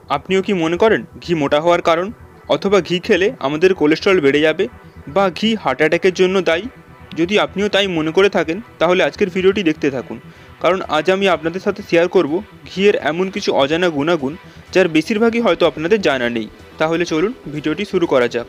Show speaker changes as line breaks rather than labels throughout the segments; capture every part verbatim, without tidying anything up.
আপনিও কি মনে করেন ঘি মোটা হওয়ার কারণ, অথবা ঘি খেলে আমাদের কোলেস্টেরল বেড়ে যাবে, বা ঘি হার্ট অ্যাটাকের জন্য দায়ী? যদি আপনিও তাই মনে করে থাকেন তাহলে আজকের ভিডিওটি দেখতে থাকুন, কারণ আজ আমি আপনাদের সাথে শেয়ার করব ঘিয়ের এমন কিছু অজানা গুণাগুণ যার বেশিরভাগই হয়তো আপনাদের জানা নেই। তাহলে চলুন ভিডিওটি শুরু করা যাক।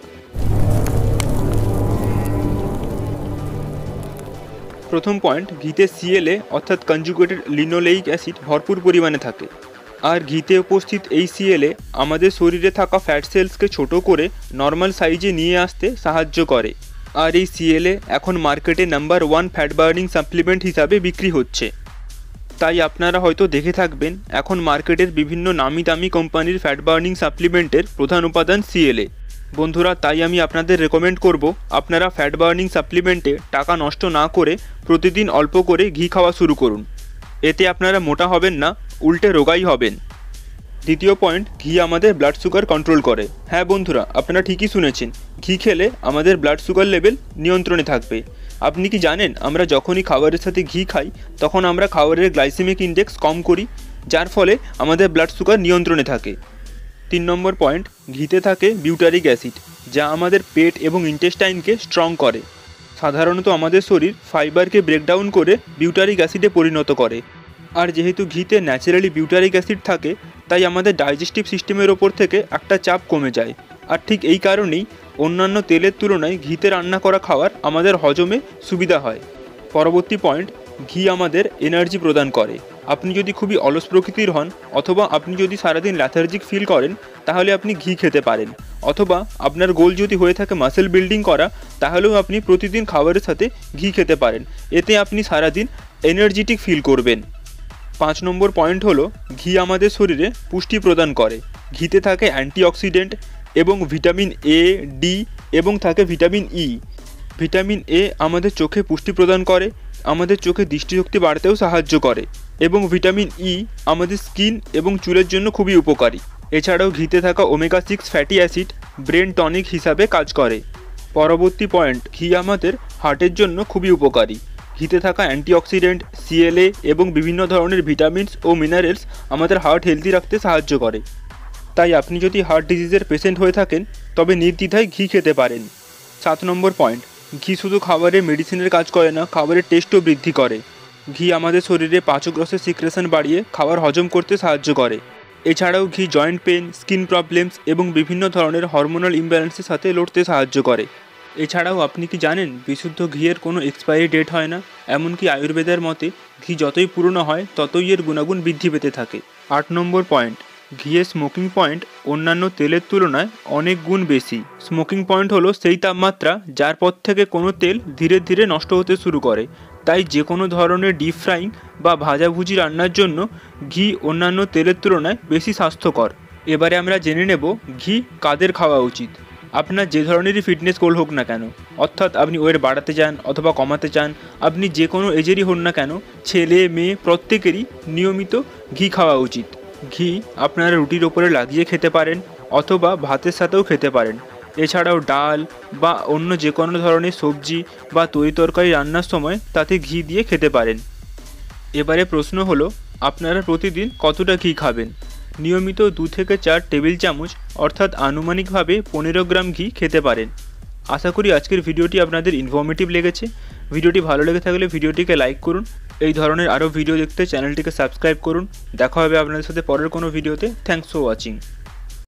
প্রথম পয়েন্ট, ঘিতে সিএলএ অর্থাৎ কনজুগেটেড লিনোলেইক অ্যাসিড ভরপুর পরিমাণে থাকে। আর ঘিতে উপস্থিত এই সিএলএ আমাদের শরীরে থাকা ফ্যাট সেলসকে ছোট করে নর্মাল সাইজে নিয়ে আসতে সাহায্য করে। আর এই সিএলএ এখন মার্কেটে number one fat burning supplement হিসাবে বিক্রি হচ্ছে। তাই আপনারা হয়তো দেখে থাকবেন এখন মার্কেটের বিভিন্ন নামি দামি কোম্পানির ফ্যাট বার্নিং সাপ্লিমেন্টের প্রধান উপাদান সিএলএ। বন্ধুরা, তাই আমি আপনাদের রেকমেন্ড করব আপনারা ফ্যাট বার্নিং সাপ্লিমেন্টে টাকা নষ্ট না করে প্রতিদিন অল্প করে ঘি খাওয়া শুরু করুন। এতে আপনারা মোটা হবেন না, উল্টে রোগাই হবেন। দ্বিতীয় পয়েন্ট, ঘি আমাদের ব্লাড সুগার কন্ট্রোল করে। হ্যাঁ বন্ধুরা, আপনারা ঠিকই শুনেছেন, ঘি খেলে আমাদের ব্লাড সুগার লেভেল নিয়ন্ত্রণে থাকবে। আপনি কি জানেন আমরা যখনই খাবারের সাথে ঘি খাই তখন আমরা খাবারের গ্লাইসেমিক ইন্ডেক্স কম করি, যার ফলে আমাদের ব্লাড সুগার নিয়ন্ত্রণে থাকে। তিন নম্বর পয়েন্ট, ঘিতে থাকে বিউটারিক অ্যাসিড, যা আমাদের পেট এবং ইন্টেস্টাইনকে স্ট্রং করে। সাধারণত আমাদের শরীর ফাইবারকে ব্রেকডাউন করে বিউটারিক অ্যাসিডে পরিণত করে। আর যেহেতু ঘিতে ন্যাচারালি বিউটারিক অ্যাসিড থাকে, তাই আমাদের ডাইজেস্টিভ সিস্টেমের ওপর থেকে একটা চাপ কমে যায়। আর ঠিক এই কারণেই অন্যান্য তেলের তুলনায় ঘিতে রান্না করা খাবার আমাদের হজমে সুবিধা হয়। পরবর্তী পয়েন্ট, ঘি আমাদের এনার্জি প্রদান করে। আপনি যদি খুবই অলস প্রকৃতির হন, অথবা আপনি যদি সারাদিন ল্যাথার্জিক ফিল করেন, তাহলে আপনি ঘি খেতে পারেন। অথবা আপনার গোল যদি হয়ে থাকে মাসেল বিল্ডিং করা, তাহলেও আপনি প্রতিদিন খাবারের সাথে ঘি খেতে পারেন। এতে আপনি সারাদিন এনার্জেটিক ফিল করবেন। পাঁচ নম্বর পয়েন্ট হলো, ঘি আমাদের শরীরে পুষ্টি প্রদান করে। ঘিতে থাকে অ্যান্টিঅক্সিডেন্ট এবং ভিটামিন এ, ডি এবং থাকে ভিটামিন ই। ভিটামিন এ আমাদের চোখে পুষ্টি প্রদান করে, আমাদের চোখে দৃষ্টিশক্তি বাড়তেও সাহায্য করে, এবং ভিটামিন ই আমাদের স্কিন এবং চুলের জন্য খুবই উপকারী। এছাড়াও ঘিতে থাকা omega six fatty acid brain tonic হিসাবে কাজ করে। পরবর্তী পয়েন্ট, ঘি আমাদের হার্টের জন্য খুবই উপকারী। ঘিতে থাকা অ্যান্টিঅক্সিডেন্ট, সিএলএ এবং বিভিন্ন ধরনের ভিটামিনস ও মিনারেলস আমাদের হার্ট হেলদি রাখতে সাহায্য করে। তাই আপনি যদি হার্ট ডিজিজের পেশেন্ট হয়ে থাকেন তবে নির্দ্বিধায় ঘি খেতে পারেন। সাত নম্বর পয়েন্ট, ঘি শুধু খাবারের মেডিসিনের কাজ করে না, খাবারের টেস্টও বৃদ্ধি করে। ঘি আমাদের শরীরে পাচক রসের সিক্রেশন বাড়িয়ে খাবার হজম করতে সাহায্য করে। এছাড়াও ঘি জয়েন্ট পেন, স্কিন প্রবলেমস এবং বিভিন্ন ধরনের হরমোনাল ইমব্যালেন্সের সাথে লড়তে সাহায্য করে। এছাড়াও আপনি কি জানেন বিশুদ্ধ ঘিয়ের কোনো এক্সপায়ারি ডেট হয় না? এমনকি আয়ুর্বেদের মতে ঘি যতই পুরনো হয় ততই এর গুণাগুণ বৃদ্ধি পেতে থাকে। আট নম্বর পয়েন্ট, ঘিয়ের স্মোকিং পয়েন্ট অন্যান্য তেলের তুলনায় অনেক গুণ বেশি। স্মোকিং পয়েন্ট হলো সেই তাপমাত্রা যার পর থেকে কোনো তেল ধীরে ধীরে নষ্ট হতে শুরু করে। তাই যে কোনো ধরনের ডিপ ফ্রাইং বা ভাজাভুজি রান্নার জন্য ঘি অন্যান্য তেলের তুলনায় বেশি স্বাস্থ্যকর। এবারে আমরা জেনে নেব ঘি কাদের খাওয়া উচিত। আপনার যে ধরনেরই ফিটনেস গোল হোক না কেন, অর্থাৎ আপনি ওয়েট বাড়াতে চান অথবা কমাতে চান, আপনি যে কোনো এজেরই হন না কেন, ছেলে মেয়ে প্রত্যেকেরই নিয়মিত ঘি খাওয়া উচিত। ঘি আপনারা রুটির ওপরে লাগিয়ে খেতে পারেন অথবা ভাতের সাথেও খেতে পারেন। এছাড়াও ডাল বা অন্য যে কোনো ধরনের সবজি বা তরি তরকারি রান্নার সময় তাতে ঘি দিয়ে খেতে পারেন। এবারে প্রশ্ন হলো, আপনারা প্রতিদিন কতটা ঘি খাবেন? নিয়মিত দু থেকে চার টেবিল চামচ অর্থাৎ আনুমানিকভাবে পনেরো গ্রাম ঘি খেতে পারেন। আশা করি আজকের ভিডিওটি আপনাদের ইনফরমেটিভ লেগেছে। ভিডিওটি ভালো লেগে থাকলে ভিডিওটিকে লাইক করুন। এই ধরনের আরও ভিডিও দেখতে চ্যানেলটিকে সাবস্ক্রাইব করুন। দেখা হবে আপনাদের সাথে পরের কোনো ভিডিওতে। Thanks for watching.